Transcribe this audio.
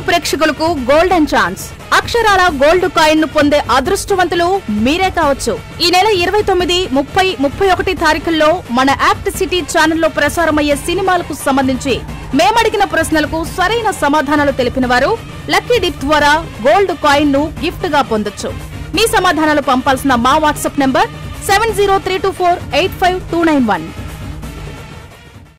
ప్రేక్షకులకు golden chance. అక్షరాల gold coin ను పొందే అదృష్టవంతులు మీరే కావచ్చు. ఈ నెల 29, 30, 31 తారీఖుల్లో మన యాక్ట్ సిటీ ఛానల్లో ప్రసారమయ్యే సినిమాలకు సంబంధించి మేమడిగిన ప్రశ్నలకు సరైన సమాధానాలు తెలిపిన వారు లక్కీ డిప్ ద్వారా గోల్డ్ కాయిన్ ను గిఫ్ట్ గా పొందొచ్చు. మీ సమాధానాలు పంపాల్సిన మా వాట్సాప్ నంబర్ 7032485291.